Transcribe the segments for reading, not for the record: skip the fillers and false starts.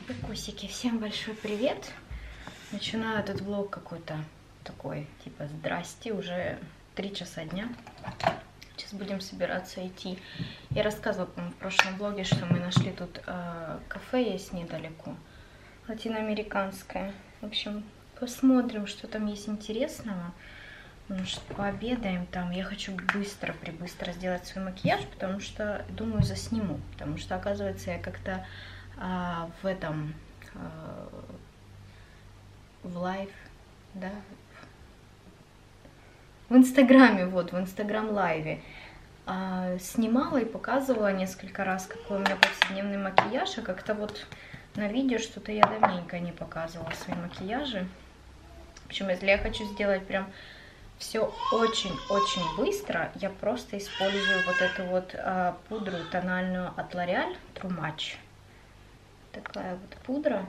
Кокосики, всем большой привет! Начинаю этот влог какой-то такой, типа, здрасте, уже 3 часа дня. Сейчас будем собираться идти. Я рассказывала, по-моему, в прошлом влоге, что мы нашли тут кафе есть недалеко, латиноамериканское. В общем, посмотрим, что там есть интересного. Может, пообедаем там. Я хочу быстро сделать свой макияж, потому что, думаю, засниму. Потому что, оказывается, я как-то в этом, в лайв, да, в Инстаграме, вот, в Инстаграм лайве снимала и показывала несколько раз, какой у меня повседневный макияж, а как-то вот на видео что-то я давненько не показывала свои макияжи. В общем, если я хочу сделать прям все очень-очень быстро, я просто использую вот эту вот пудру тональную от L'Oréal True Match. Такая вот пудра.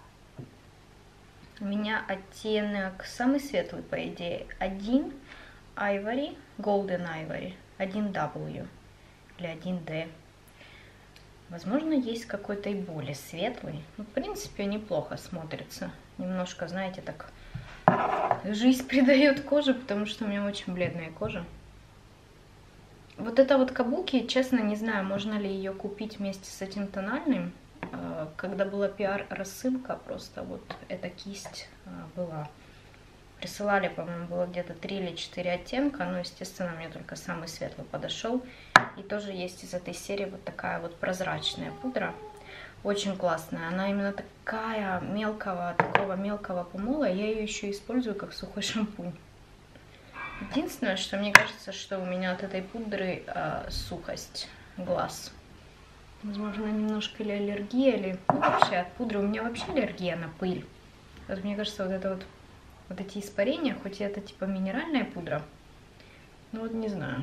У меня оттенок самый светлый, по идее, 1 Ivory, Golden Ivory, 1W или 1D. Возможно, есть какой-то и более светлый. Ну, в принципе, неплохо смотрится. Немножко, знаете, так жизнь придает коже, потому что у меня очень бледная кожа. Вот это вот кабуки, честно, не знаю, можно ли ее купить вместе с этим тональным. Когда была пиар-рассылка, просто вот эта кисть была. Присылали, по-моему, было где-то 3 или 4 оттенка, но, естественно, мне только самый светлый подошел. И тоже есть из этой серии вот такая вот прозрачная пудра. Очень классная. Она именно такая мелкого, такого мелкого помола. Я ее еще использую как сухой шампунь. Единственное, что мне кажется, что у меня от этой пудры сухость глаз. Возможно, немножко или аллергия, или вообще от пудры. У меня вообще аллергия на пыль. Вот мне кажется, вот это вот эти испарения, хоть и это типа минеральная пудра, ну вот не знаю.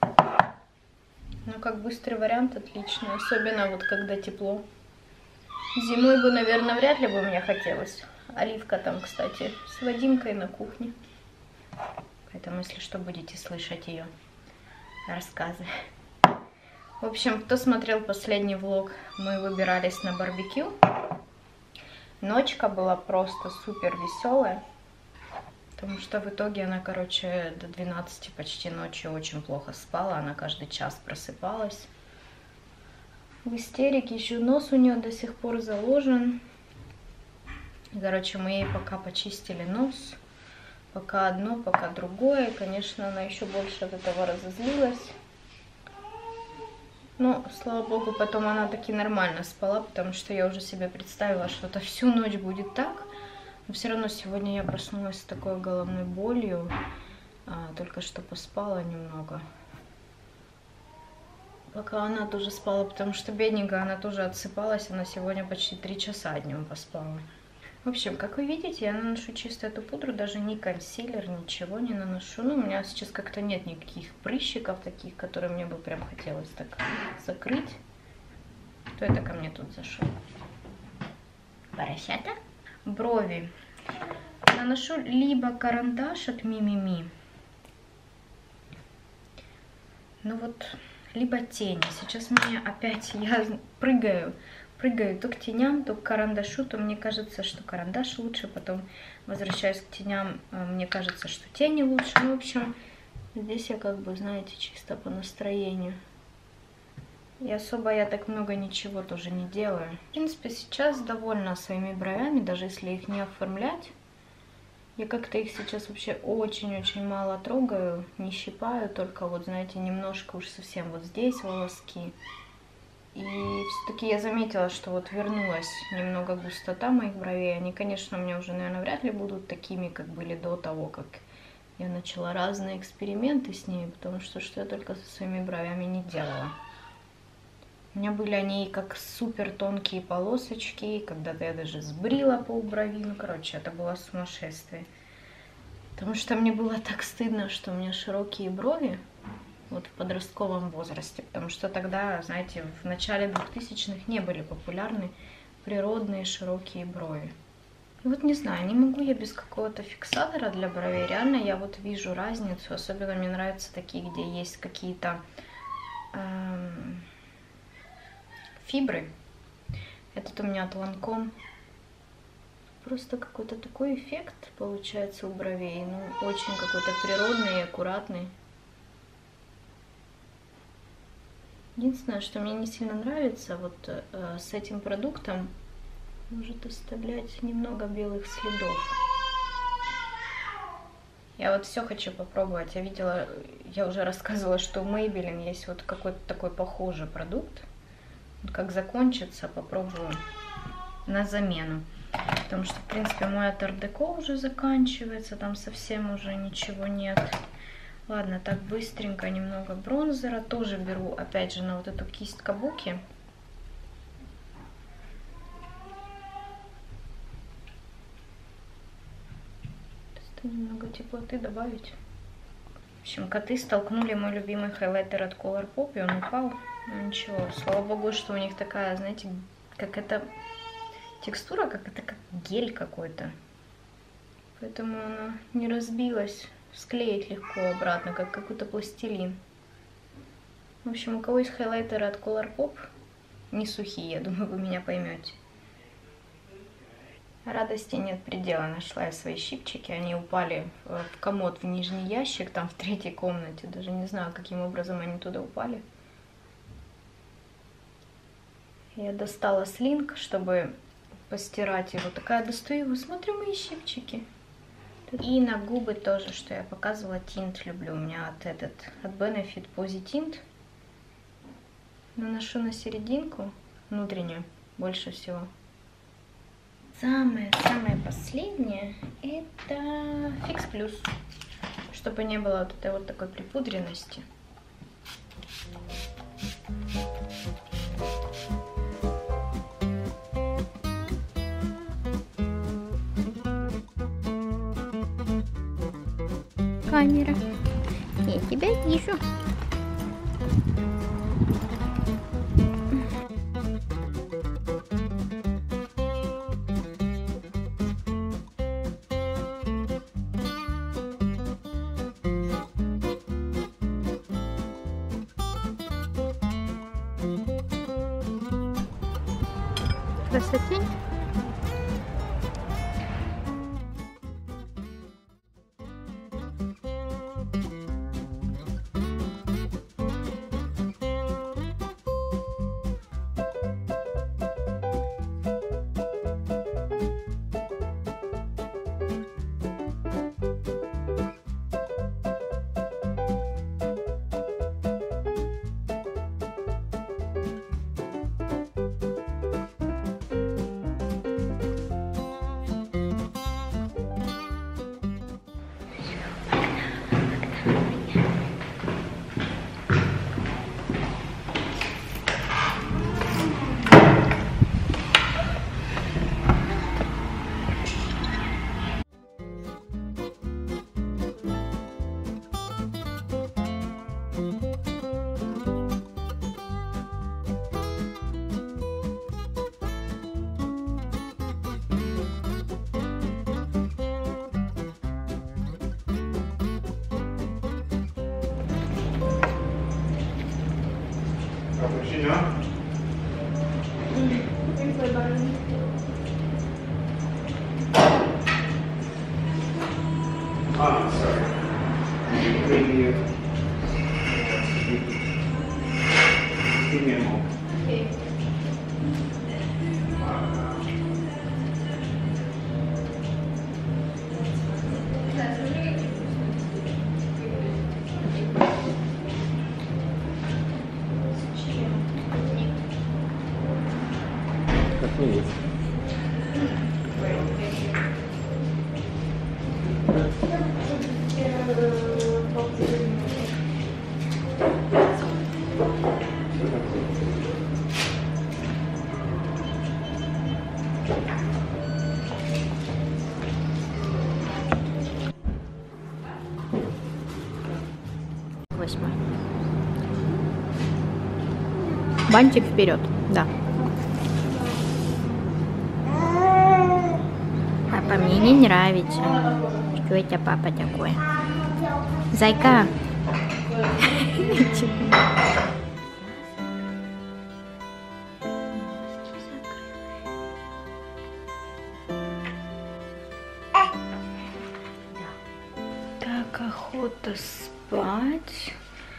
Но как быстрый вариант отличный, особенно вот когда тепло. Зимой бы, наверное, вряд ли бы мне хотелось. Оливка там, кстати, с Вадимкой на кухне. Поэтому, если что, будете слышать ее рассказы. В общем, кто смотрел последний влог, мы выбирались на барбекю. Ночка была просто супер веселая. Потому что в итоге она, короче, до 12 почти ночи очень плохо спала. Она каждый час просыпалась. В истерике, еще нос у нее до сих пор заложен. Короче, мы ей пока почистили нос. Пока одно, пока другое. И, конечно, она еще больше от этого разозлилась. Но, слава богу, потом она таки нормально спала, потому что я уже себе представила, что это всю ночь будет так. Но все равно сегодня я проснулась с такой головной болью. Только что поспала немного. Пока она тоже спала, потому что бедненькая, она тоже отсыпалась. Она сегодня почти 3 часа днем поспала. В общем, как вы видите, я наношу чисто эту пудру, даже не консилер, ничего не наношу. Ну, у меня сейчас как-то нет никаких прыщиков таких, которые мне бы прям хотелось так закрыть. Кто это ко мне тут зашел? Поросята? Брови. Наношу либо карандаш от Мимими. Ну вот, либо тени. Сейчас мне опять, я прыгаю то к теням, то к карандашу, то мне кажется, что карандаш лучше, потом возвращаюсь к теням, мне кажется, что тени лучше. Ну, в общем, здесь я как бы, знаете, чисто по настроению. И особо я так много ничего тоже не делаю. В принципе, сейчас довольна своими бровями, даже если их не оформлять. Я как-то их сейчас вообще очень-очень мало трогаю, не щипаю, только вот, знаете, немножко уж совсем вот здесь волоски. И все-таки я заметила, что вот вернулась немного густота моих бровей. Они, конечно, у меня уже, наверное, вряд ли будут такими, как были до того, как я начала разные эксперименты с ними, потому что я только со своими бровями не делала. У меня были они как супер тонкие полосочки, когда-то я даже сбрила полброви, ну, короче, это было сумасшествие. Потому что мне было так стыдно, что у меня широкие брови. Вот в подростковом возрасте, потому что тогда, знаете, в начале 2000-х не были популярны природные широкие брови. И вот не знаю, не могу я без какого-то фиксатора для бровей. Реально я вот вижу разницу, особенно мне нравятся такие, где есть какие-то фибры. Этот у меня от Lancome. Просто какой-то такой эффект получается у бровей. Ну, очень какой-то природный и аккуратный. Единственное, что мне не сильно нравится, вот с этим продуктом может оставлять немного белых следов. Я вот все хочу попробовать. Я видела, я уже рассказывала, что у Maybelline есть вот какой-то такой похожий продукт. Вот как закончится, попробую на замену. Потому что, в принципе, мой от Art Deco уже заканчивается, там совсем уже ничего нет. Ладно, так быстренько немного бронзера. Тоже беру, опять же, на вот эту кисть Кабуки. Немного теплоты добавить. В общем, коты столкнули мой любимый хайлайтер от Colourpop, и он упал. Ну ничего, слава богу, что у них такая, знаете, как это текстура, как гель какой-то. Поэтому она не разбилась. Склеить легко обратно, как какой-то пластилин. В общем, у кого есть хайлайтеры от Colourpop, не сухие, я думаю, вы меня поймете. Радости нет предела. Нашла я свои щипчики. Они упали в комод, в нижний ящик, там в третьей комнате. Даже не знаю, каким образом они туда упали. Я достала слинг, чтобы постирать его. Такая достаю его, смотрю, мои щипчики. И на губы тоже, что я показывала, тинт люблю. У меня от Benefit Posi Tint. Наношу на серединку, внутреннюю, больше всего. Самое последнее это Fix Plus, чтобы не было вот этой вот такой припудренности. Камера, я тебя вижу. Красотень. Cappuccino? Ah, sorry. Quindi give me a moment. Okay. Как не есть. Восьмой. Бантик вперед, да. Папа, мне не нравится. Что это папа такой? Зайка. так охота спать.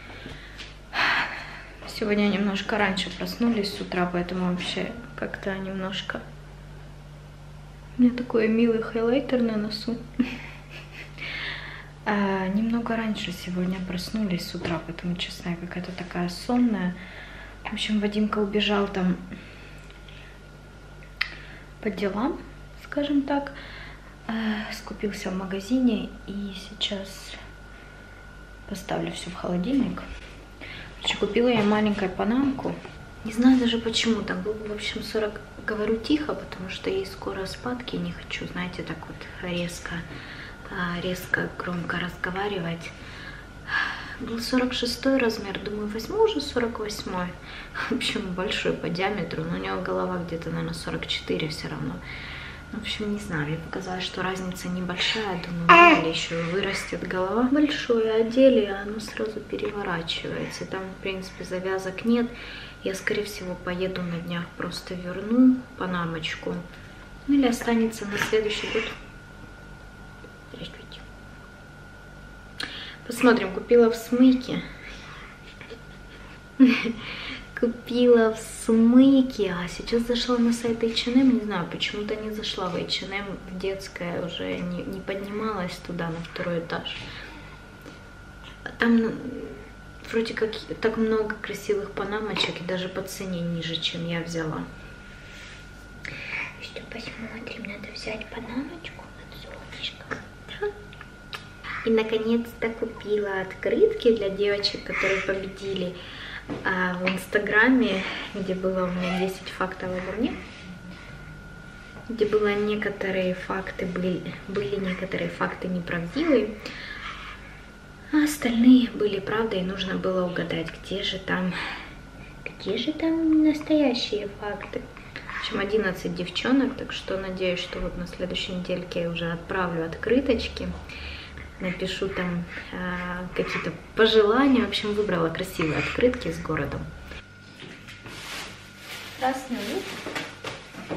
Сегодня немножко раньше проснулись с утра, поэтому вообще как-то немножко... У меня такой милый хайлайтер на носу. Немного раньше сегодня проснулись с утра, поэтому, честно, я какая-то такая сонная. В общем, Вадимка убежал там по делам, скажем так. Скупился в магазине и сейчас поставлю все в холодильник. Короче, купила я маленькую панамку. Не знаю даже почему, там был, в общем, 40... Говорю тихо, потому что ей скоро спадки, не хочу, знаете, так вот резко, громко разговаривать. Был 46 размер, думаю, возьму уже 48. В общем, большой по диаметру, но у него голова где-то, наверное, 44 все равно. В общем, не знаю, мне показалось, что разница небольшая. Думаю, или еще вырастет голова. Большое одели, а оно сразу переворачивается. Там, в принципе, завязок нет. Я, скорее всего, поеду на днях, просто верну панамочку. Ну, или останется на следующий год. Здравствуйте. Посмотрим, купила в Смыке. Купила в Смыке, а сейчас зашла на сайт H&M, не знаю, почему-то не зашла в H&M, в детское, уже не поднималась туда, на второй этаж. Там вроде как так много красивых панамочек, и даже по цене ниже, чем я взяла. Что, посмотрим, надо взять панамочку от солнышка. И наконец-то купила открытки для девочек, которые победили в Инстаграме, где было у меня 10 фактов обо мне, где было некоторые факты, были некоторые факты неправдивые, а остальные были правдой, и нужно было угадать, где же там настоящие факты. В общем, 11 девчонок, так что надеюсь, что вот на следующей недельке я уже отправлю открыточки. Напишу там какие-то пожелания. В общем, выбрала красивые открытки с городом. Красный лук.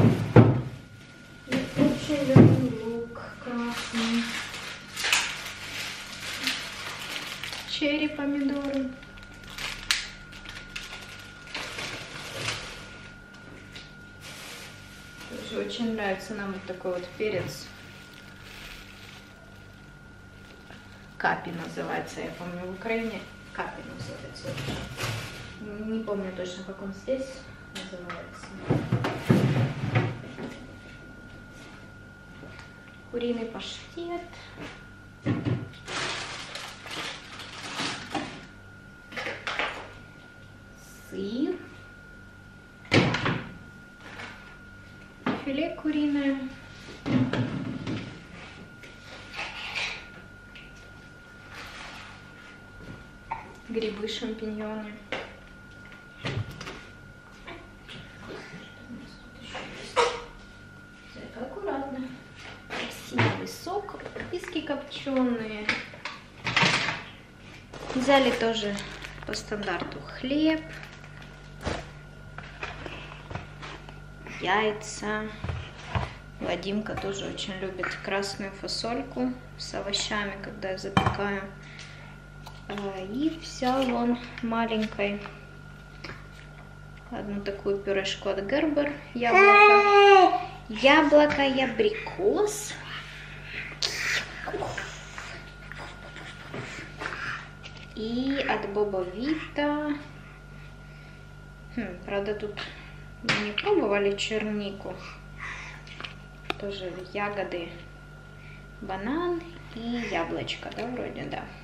Я очень люблю лук красный. Черри помидоры. Тоже очень нравится нам вот такой вот перец. Капи называется, я помню, в Украине капи называется. Не помню точно, как он здесь называется. Куриный паштет. Сыр. Филе куриное. Грибы, шампиньоны. Аккуратно. Красивый сок. Риски копченые. Взяли тоже по стандарту хлеб, яйца. Вадимка тоже очень любит красную фасольку с овощами, когда я запекаю. И взял он маленькой одну такую пюрешку от Gerber, яблоко и абрикос. И от Боба Вита. Правда, тут мы не пробовали чернику. Тоже ягоды, банан и яблочко, да, вроде, да.